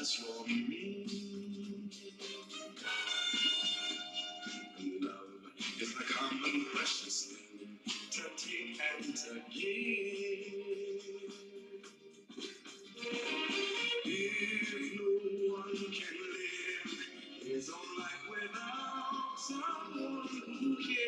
as for me. Love is the common precious thing to take and to give. If no one can live his own life without someone who cares.